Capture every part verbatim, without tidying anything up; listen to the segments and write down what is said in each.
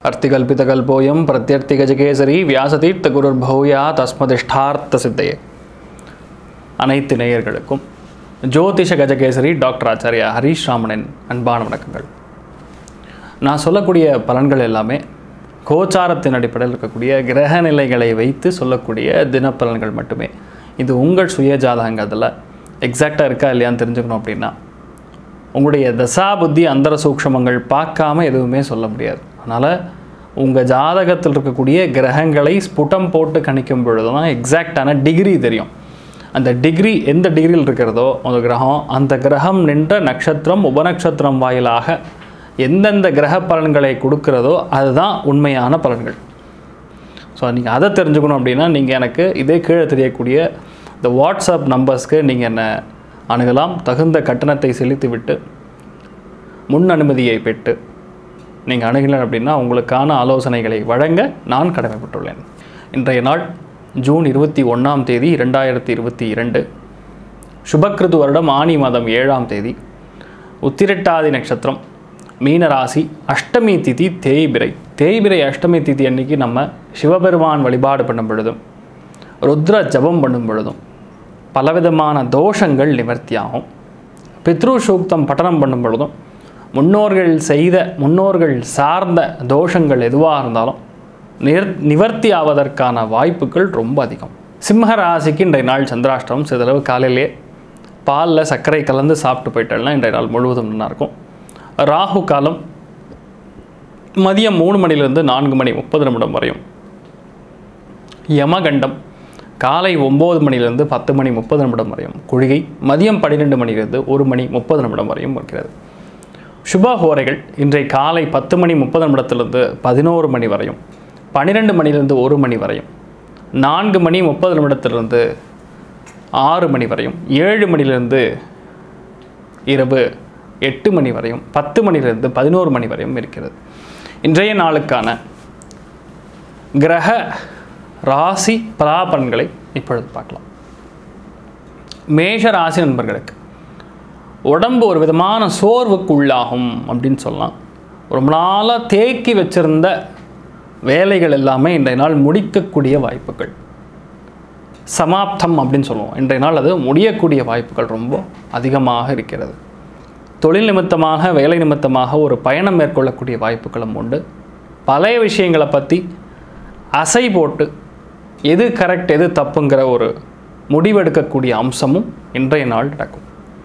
अर्तिकल्पितकल्पोऽयं प्रत्यर्तिगजकेसरी व्यासतीर्थगुरुर्भूया तस्मदिष्टार्த்த சித்தையே. அனைத்து நேயர்களுக்கும் ஜோதிஷ கஜகேசரி டாக்டர் ஆச்சாரியா ஹரீஷ் ராமனின் அன்பான வணக்கங்கள். நான் சொல்லக்கூடிய பலன்கள் எல்லாமே கோச்சாரத்தின் அடிப்படையில் இருக்கக்கூடிய கிரக நிலைகளை வைத்து சொல்லக்கூடிய தினப்பலன்கள் மட்டுமே. இது உங்கள் சுய ஜாதகங்கிறதுல எக்ஸாக்டாக இருக்கா இல்லையான்னு தெரிஞ்சுக்கணும் அப்படின்னா உங்களுடைய தசா புத்தி அந்தர சூக்ஷமங்கள் பார்க்காம எதுவுமே சொல்ல முடியாது. அதனால் உங்கள் ஜாதகத்தில் இருக்கக்கூடிய கிரகங்களை ஸ்புடம் போட்டு கணிக்கும் பொழுது தான் எக்ஸாக்டான டிகிரி தெரியும். அந்த டிகிரி எந்த டிகிரியில் இருக்கிறதோ அந்த கிரகம், அந்த கிரகம் நின்ற நட்சத்திரம் உபநட்சத்திரம் வாயிலாக எந்தெந்த கிரக பலன்களை கொடுக்கிறதோ அதுதான் உண்மையான பலன்கள். ஸோ நீங்கள் அதை தெரிஞ்சுக்கணும் அப்படின்னா நீங்கள் எனக்கு இதே கீழே தெரியக்கூடிய இந்த வாட்ஸ்அப் நம்பர்ஸ்க்கு நீங்கள் என்னை அணுகலாம். தகுந்த கட்டணத்தை செலுத்திவிட்டு முன் அனுமதியை பெற்று நீங்கள் அணுகினர் அப்படின்னா உங்களுக்கான ஆலோசனைகளை வழங்க நான் கடமைப்பட்டுள்ளேன். இன்றைய நாள் ஜூன் இருபத்தி ஒன்றாம் தேதி இரண்டாயிரத்தி இருபத்தி இரண்டு சுபக்கிருது வருடம் ஆனி மாதம் ஏழாம் தேதி உத்திரட்டாதி நட்சத்திரம் மீனராசி அஷ்டமி திதி தேய்பிரை. தேய்பிரை அஷ்டமி திதி அன்னைக்கு நம்ம சிவபெருமான் வழிபாடு பண்ணும் பொழுதும் ருத்ர ஜபம் பண்ணும் பொழுதும் பலவிதமான தோஷங்கள் நிவர்த்தியாகும். பித்ரு சூக்தம் பட்டனம் பண்ணும் பொழுதும் முன்னோர்கள் செய்த முன்னோர்கள் சார்ந்த தோஷங்கள் எதுவாக இருந்தாலும் நிர் நிவர்த்தி ஆவதற்கான வாய்ப்புகள் ரொம்ப அதிகம். சிம்ம ராசிக்கு இன்றைய நாள் சந்திராஷ்டமம். சிறிதளவு காலையிலே பாலில் சர்க்கரை கலந்து சாப்பிட்டு போயிட்டோம்னா இன்றைய நாள் முழுவதும் நல்லாயிருக்கும். ராகு காலம் மதியம் மூணு மணிலிருந்து நான்கு மணி முப்பது நிமிடம் வரையும். யமகண்டம் காலை ஒம்பது மணிலிருந்து பத்து மணி முப்பது நிமிடம் வரையும். குழிகை மதியம் பன்னிரெண்டு மணிலிருந்து ஒரு மணி முப்பது நிமிடம் வரையும் இருக்கிறது. சுபஹோரைகள் இன்றைய காலை பத்து மணி முப்பது நிமிடத்திலிருந்து பதினோரு மணி வரையும், பன்னிரெண்டு மணிலிருந்து ஒரு மணி வரையும், நான்கு மணி முப்பது நிமிடத்திலிருந்து ஆறு மணி வரையும், ஏழு மணிலிருந்து இரவு எட்டு மணி வரையும், பத்து மணிலிருந்து பதினோரு மணி வரையும் இருக்கிறது. இன்றைய நாளுக்கான கிரக ராசி பலாபலன்களை இப்பொழுது பார்க்கலாம். மேஷ ராசி நண்பர்களுக்கு உடம்பு ஒரு விதமான சோர்வுக்கு உள்ளாகும் அப்படின்னு சொல்லலாம். ரொம்ப நாளாக தேக்கி வச்சிருந்த வேலைகள் எல்லாமே இன்றைய நாள் முடிக்கக்கூடிய வாய்ப்புகள், சமாப்தம் அப்படின்னு சொல்லுவோம். இன்றைய நாள் அது முடியக்கூடிய வாய்ப்புகள் ரொம்ப அதிகமாக இருக்கிறது. தொழில் நிமித்தமாக வேலை நிமித்தமாக ஒரு பயணம் மேற்கொள்ளக்கூடிய வாய்ப்புகளும் உண்டு. பழைய விஷயங்களை பற்றி அசை போட்டு எது கரெக்ட் எது தப்புங்கிற ஒரு முடிவெடுக்கக்கூடிய அம்சமும் இன்றைய நாள் நடக்கும்.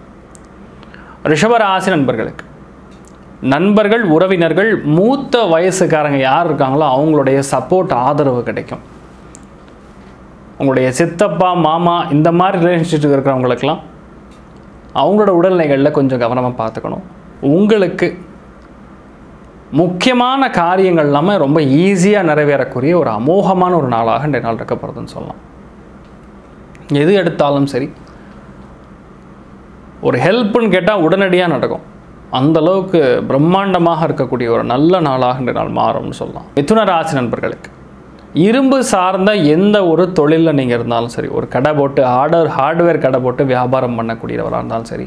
ரிஷபராசி நண்பர்களுக்கு நண்பர்கள் உறவினர்கள் மூத்த வயசுக்காரங்க யார் இருக்காங்களோ அவங்களுடைய சப்போர்ட் ஆதரவு கிடைக்கும். உங்களுடைய சித்தப்பா மாமா இந்த மாதிரி ரிலேஷன்ஷிப் இருக்கிறவங்களுக்கெல்லாம் அவங்களோட உடல்நிலைகளில் கொஞ்சம் கவனமாக பார்த்துக்கணும். உங்களுக்கு முக்கியமான காரியங்கள் இல்லாமல் ரொம்ப ஈஸியாக நிறைவேறக்கூடிய ஒரு அமோகமான ஒரு நாளாக இன்றைய நாள் இருக்க போகிறதுன்னு சொல்லலாம். எது எடுத்தாலும் சரி ஒரு ஹெல்ப்புன்னு கேட்டால் உடனடியாக நடக்கும். அந்தளவுக்கு பிரம்மாண்டமாக இருக்கக்கூடிய ஒரு நல்ல நாளாக இன்றைய நாள் மாறும்னு சொல்லலாம். மிதுன ராசி நண்பர்களுக்கு இரும்பு சார்ந்த எந்த ஒரு தொழிலில் நீங்கள் இருந்தாலும் சரி, ஒரு கடை போட்டு ஆர்டர் ஹார்ட்வேர் கடை போட்டு வியாபாரம் பண்ணக்கூடியவராக இருந்தாலும் சரி,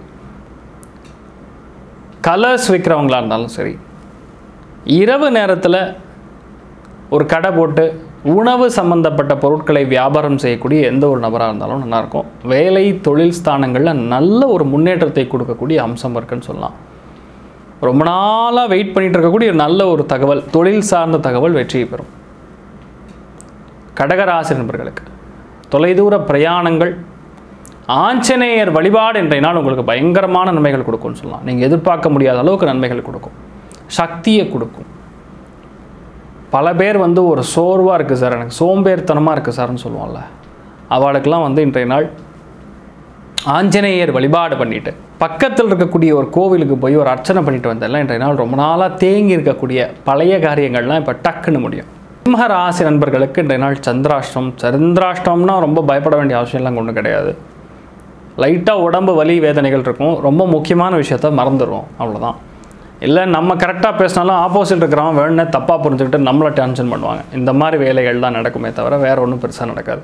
கலர்ஸ் விற்கிறவங்களாக இருந்தாலும் சரி, இரவு நேரத்தில் ஒரு கடை போட்டு உணவு சம்பந்தப்பட்ட பொருட்களை வியாபாரம் செய்யக்கூடிய எந்த ஒரு நபராக இருந்தாலும் நல்லாயிருக்கும். வேலை தொழில் ஸ்தானங்களில் நல்ல ஒரு முன்னேற்றத்தை கொடுக்கக்கூடிய அம்சம் இருக்குன்னு சொல்லலாம். ரொம்ப நாளாக வெயிட் பண்ணிகிட்டு இருக்கக்கூடிய நல்ல ஒரு தகவல், தொழில் சார்ந்த தகவல் வெற்றியை பெறும். கடகராசி நண்பர்களுக்கு தொலைதூர பிரயாணங்கள், ஆஞ்சநேயர் வழிபாடு இன்றைய நாள் உங்களுக்கு பயங்கரமான நன்மைகள் கொடுக்கும்னு சொல்லலாம். நீங்கள் எதிர்பார்க்க முடியாத அளவுக்கு நன்மைகள் கொடுக்கும், சக்தியை கொடுக்கும். பல பேர் வந்து ஒரு சோர்வாக இருக்குது சார், எனக்கு சோம்பேறித்தனமாக இருக்குது சார்னு சொல்லுவோம்ல, அவளுக்கெல்லாம் வந்து இன்றைய நாள் ஆஞ்சநேயர் வழிபாடு பண்ணிவிட்டு பக்கத்தில் இருக்கக்கூடிய ஒரு கோவிலுக்கு போய் ஒரு அர்ச்சனை பண்ணிட்டு வந்தெல்லாம் இன்றைய நாள் ரொம்ப நாளாக தேங்கி இருக்கக்கூடிய பழைய காரியங்கள்லாம் இப்போ டக்குன்னு முடியும். சிம்ம ராசி நண்பர்களுக்கு இன்றைய நாள் சந்திராஷ்டம். சந்திராஷ்டம்னா ரொம்ப பயப்பட வேண்டிய அவசியம்லாம் ஒன்றும் கிடையாது. லைட்டாக உடம்பு வலி வேதனைகள் இருக்கும், ரொம்ப முக்கியமான விஷயத்த மறந்துடுவோம், அவ்வளோதான். இல்லை நம்ம கரெக்டாக பேசினாலும் ஆப்போசிட் இருக்கிறவங்க வேணும்னே தப்பாக புரிஞ்சுக்கிட்டு நம்மளை டென்ஷன் பண்ணுவாங்க. இந்த மாதிரி வேலைகள் தான் நடக்குமே தவிர வேறு ஒன்றும் பெருசாக நடக்காது.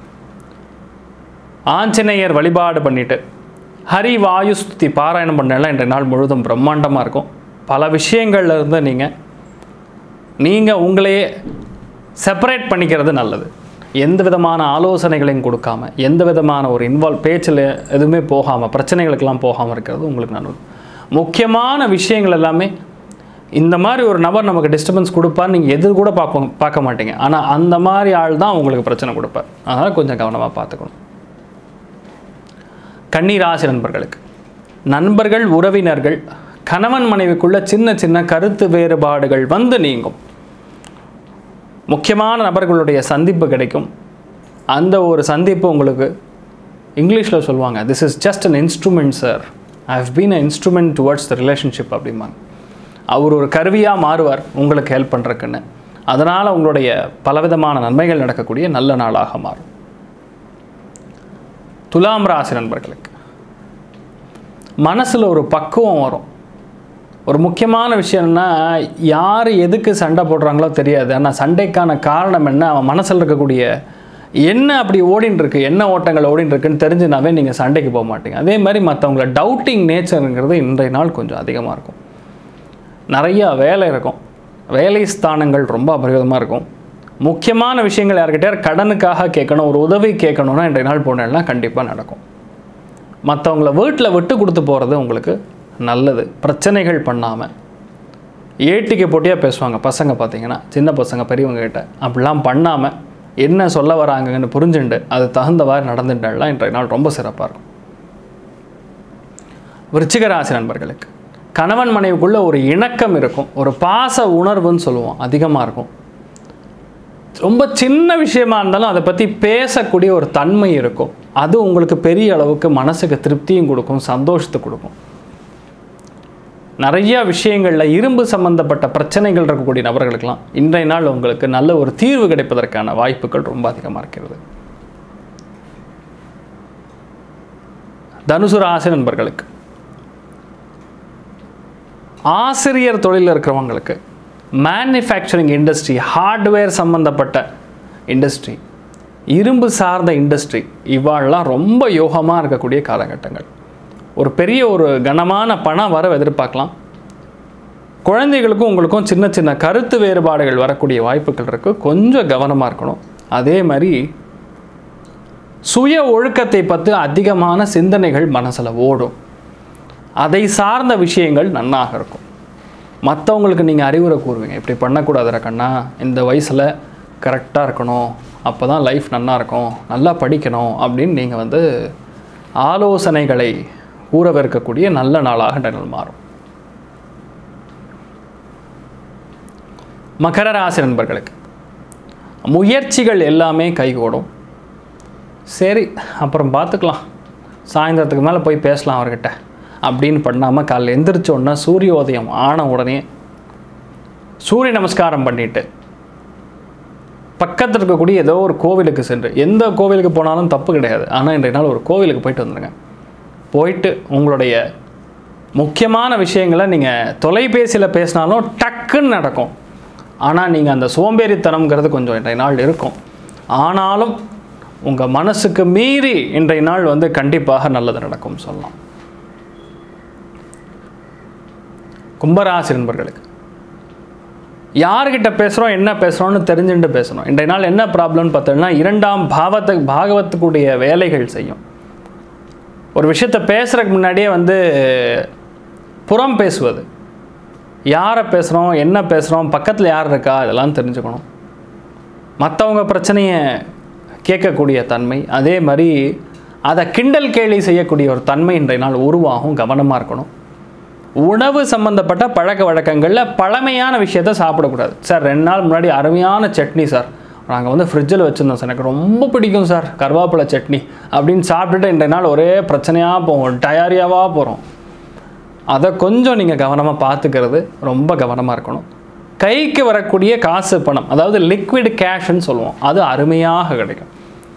ஆஞ்சநேயர் வழிபாடு பண்ணிவிட்டு ஹரி வாயு ஸ்துதி பாராயணம் பண்ணலாம் இன்றைய நாள் முழுதும் பிரம்மாண்டமாக இருக்கும். பல விஷயங்கள்லேருந்து நீங்கள் நீங்கள் உங்களையே செப்பரேட் பண்ணிக்கிறது நல்லது. எந்த விதமான ஆலோசனைகளையும் கொடுக்காம, எந்த விதமான ஒரு இன்வால்வ் பேச்சில் எதுவுமே போகாமல், பிரச்சனைகளுக்கெல்லாம் போகாமல் இருக்கிறது உங்களுக்கு நல்லது. முக்கியமான விஷயங்கள் எல்லாமே இந்த மாதிரி ஒரு நபர் நமக்கு டிஸ்டர்பன்ஸ் கொடுப்பார், நீங்கள் எது கூட பார்ப்போம் பார்க்க மாட்டீங்க. ஆனால் அந்த மாதிரி ஆள் தான் உங்களுக்கு பிரச்சனை கொடுப்பார். அதனால் கொஞ்சம் கவனமாக பார்த்துக்கணும். கன்னி ராசி நண்பர்களுக்கு, நண்பர்கள், உறவினர்கள், கணவன் மனைவிக்குள்ள சின்ன சின்ன கருத்து வேறுபாடுகள் வந்து நீங்கும். முக்கியமான நபர்களுடைய சந்திப்பு கிடைக்கும். அந்த ஒரு சந்திப்பு உங்களுக்கு இங்கிலீஷில் சொல்லுவாங்க, this is just an instrument sir, I have been a instrument towards the relationship அப்படிம்பாங்க. அவர் ஒரு கருவியாக மாறுவார் உங்களுக்கு ஹெல்ப் பண்ணுறக்குன்னு. அதனால் உங்களுடைய பலவிதமான நன்மைகள் நடக்கக்கூடிய நல்ல நாளாக மாறும். துலாம் ராசி நண்பர்களுக்கு மனசில் ஒரு பக்குவம் வரும். ஒரு முக்கியமான விஷயம்னா, யார் எதுக்கு சண்டை போடுறாங்களோ தெரியாது, ஆனால் சண்டைக்கான காரணம் என்ன, அவன் மனசில் இருக்கக்கூடிய என்ன அப்படி ஓடின்னு இருக்கு, என்ன ஓட்டங்கள் ஓடின்னு இருக்குன்னு தெரிஞ்சுனாவே நீங்கள் சண்டைக்கு போக மாட்டீங்க. அதே மாதிரி மற்றவங்கள டவுட்டிங் நேச்சருங்கிறது இன்றைய நாள் கொஞ்சம் அதிகமாக இருக்கும். நிறையா வேலை இருக்கும், வேலை ஸ்தானங்கள் ரொம்ப அபரிதமாக இருக்கும். முக்கியமான விஷயங்கள் யார்கிட்டே கடனுக்காக கேட்கணும், ஒரு உதவி கேட்கணுன்னா இன்றைய நாள் போனேன்னா கண்டிப்பாக நடக்கும். மற்றவங்கள வீட்டில் விட்டு கொடுத்து போகிறது உங்களுக்கு நல்லது. பிரச்சனைகள் பண்ணாமல் ஏட்டிக்கு போட்டியாக பேசுவாங்க பசங்க, பார்த்தீங்கன்னா சின்ன பசங்க பெரியவங்க கிட்ட அப்படிலாம் பண்ணாமல் என்ன சொல்ல வராங்கன்னு புரிஞ்சுண்டு அது தகுந்தவாறு நடந்துட்டாலாம் இன்றைய நாள் ரொம்ப சிறப்பாக இருக்கும். விருச்சிக ராசி நண்பர்களுக்கு கணவன் மனைவிக்குள்ளே ஒரு இணக்கம் இருக்கும், ஒரு பாச உணர்வுன்னு சொல்லுவோம் அதிகமாக இருக்கும். ரொம்ப சின்ன விஷயமா இருந்தாலும் அதை பற்றி பேசக்கூடிய ஒரு தன்மை இருக்கும். அது உங்களுக்கு பெரிய அளவுக்கு மனசுக்கு திருப்தியும் கொடுக்கும், சந்தோஷத்தை கொடுக்கும். நிறைய விஷயங்களில் இரும்பு சம்பந்தப்பட்ட பிரச்சனைகள் இருக்கக்கூடிய நபர்களுக்கெல்லாம் இன்றைய நாள் உங்களுக்கு நல்ல ஒரு தீர்வு கிடைப்பதற்கான வாய்ப்புகள் ரொம்ப அதிகமாக இருக்கிறது. தனுசு ராசி நண்பர்களுக்கு ஆசிரியர் தொழிலில் இருக்கிறவங்களுக்கு, மேனுஃபேக்சரிங் இண்டஸ்ட்ரி, ஹார்ட்வேர் சம்பந்தப்பட்ட இண்டஸ்ட்ரி, இரும்பு சார்ந்த இண்டஸ்ட்ரி, இவாளெலாம் ரொம்ப யோகமாக இருக்கக்கூடிய காலகட்டங்கள். ஒரு பெரிய ஒரு கனமான பணம் வர எதிர்பார்க்கலாம். குழந்தைகளுக்கும் உங்களுக்கும் சின்ன சின்ன கருத்து வேறுபாடுகள் வரக்கூடிய வாய்ப்புகள் இருக்குது, கொஞ்சம் கவனமாக இருக்கணும். அதே மாதிரி சுய ஒழுக்கத்தை பற்றி அதிகமான சிந்தனைகள் மனசில் ஓடும். அதை சார்ந்த விஷயங்கள் நன்னாக இருக்கும். மற்றவங்களுக்கு நீங்கள் அறிவுரை கூறுவீங்க, இப்படி பண்ணக்கூடாதுற கண்ணா, இந்த வயசில் கரெக்டாக இருக்கணும், அப்போ தான் லைஃப் நல்லா இருக்கும், நல்லா படிக்கணும் அப்படின்னு நீங்கள் வந்து ஆலோசனைகளை கூறவிருக்கக்கூடிய நல்ல நாளாக நாள் மாறும். மகர ராசி நண்பர்களுக்கு முயற்சிகள் எல்லாமே கைகூடும். சரி அப்புறம் பார்த்துக்கலாம், சாயந்தரத்துக்கு மேலே போய் பேசலாம் அவர்கிட்ட அப்படின்னு பண்ணாமல் காலையில் எந்திரிச்சோன்னா சூரியோதயம் ஆன உடனே சூரிய நமஸ்காரம் பண்ணிவிட்டு பக்கத்தில் இருக்கக்கூடிய ஏதோ ஒரு கோவிலுக்கு சென்று, எந்த கோவிலுக்கு போனாலும் தப்பு கிடையாது, ஆனால் இன்றைய நாள் ஒரு கோவிலுக்கு போயிட்டு வந்துடுங்க. போயிட்டு உங்களுடைய முக்கியமான விஷயங்களை நீங்கள் தொலைபேசியில் பேசினாலும் டக்குன்னு நடக்கும். ஆனால் நீங்கள் அந்த சோம்பேறித்தனம்ங்கிறது கொஞ்சம் இன்றைய நாள் இருக்கும். ஆனாலும் உங்கள் மனசுக்கு மீறி இன்றைய நாள் வந்து கண்டிப்பாக நல்லது நடக்கும் சொல்லலாம். கும்பராசி நண்பர்களுக்கு யார்கிட்ட பேசுகிறோம், என்ன பேசுகிறோன்னு தெரிஞ்சுட்டு பேசணும். இன்றைய நாள் என்ன ப்ராப்ளம்னு பார்த்தோம்னா, இரண்டாம் பாவத்தை பாகவத்துக்குடைய வேலைகள் செய்யும். ஒரு விஷயத்தை பேசுகிறதுக்கு முன்னாடியே வந்து புறம் பேசுவது, யாரை பேசுகிறோம், என்ன பேசுகிறோம், பக்கத்தில் யார் இருக்கா, இதெல்லாம் தெரிஞ்சுக்கணும். மற்றவங்க பிரச்சனையை கேட்கக்கூடிய தன்மை, அதே மாதிரி அதை கிண்டல் கேலி செய்யக்கூடிய ஒரு தன்மை இன்றைய நாள் உருவாகும். கவனமாக இருக்கணும். உணவு சம்மந்தப்பட்ட பழக்க வழக்கங்களில் பழமையான விஷயத்தை சாப்பிடக்கூடாது. சார் ரெண்டு நாள் முன்னாடி அருமையான சட்னி சார், நாங்கள் வந்து ஃப்ரிட்ஜில் வச்சுருந்தோம் சார், எனக்கு ரொம்ப பிடிக்கும் சார் கருவேப்பிலை சட்னி அப்படின்னு சாப்பிட்டுட்டு இன்றைய நாள் ஒரே பிரச்சனையாக போகும், டயாரியாவாக போகிறோம். அதை கொஞ்சம் நீங்கள் கவனமாக பார்த்துக்கிறது ரொம்ப கவனமாக இருக்கணும். கைக்கு வரக்கூடிய காசு பணம், அதாவது லிக்விட் கேஷ்ன்னு சொல்லுவோம், அது அருமையாக கிடைக்கும்.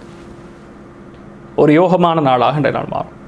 ஒரு யோகமான நாளாக இன்றைய நாள் மாறும்.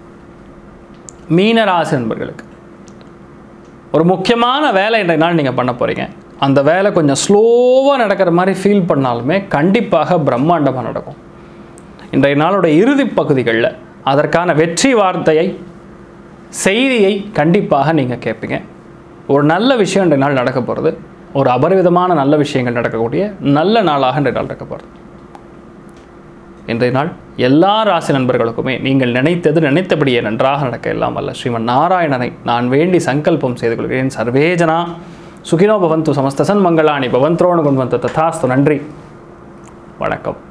மீனராசி நண்பர்களுக்கு ஒரு முக்கியமான வேலை இன்றைய நாள் நீங்கள் பண்ண போகிறீங்க. அந்த வேலை கொஞ்சம் ஸ்லோவாக நடக்கிற மாதிரி ஃபீல் பண்ணாலுமே கண்டிப்பாக பிரம்மாண்டமாக நடக்கும். இன்றைய நாளுடைய இறுதி பகுதிகளில் அதற்கான வெற்றி வார்த்தையை, செய்தியை கண்டிப்பாக நீங்கள் கேட்பீங்க. ஒரு நல்ல விஷயம் இன்றைய நாள் நடக்க போகிறது. ஒரு அபரிவிதமான நல்ல விஷயங்கள் நடக்கக்கூடிய நல்ல நாளாக இன்றைய நாள் இருக்க போகிறது. இன்றைய நாள் எல்லா ராசி நண்பர்களுக்குமே நீங்கள் நினைத்தது நினைத்தபடியே நன்றாக நடக்க எல்லாம் வல்ல ஸ்ரீமன் நாராயணனை நான் வேண்டி சங்கல்பம் செய்து கொள்கிறேன். சர்வேஜனா சுகினோ பவந்து, சமஸ்தசன் மங்களாணி பவந்த்ரோணு குண்வந்த ததாஸ்து. நன்றி, வணக்கம்.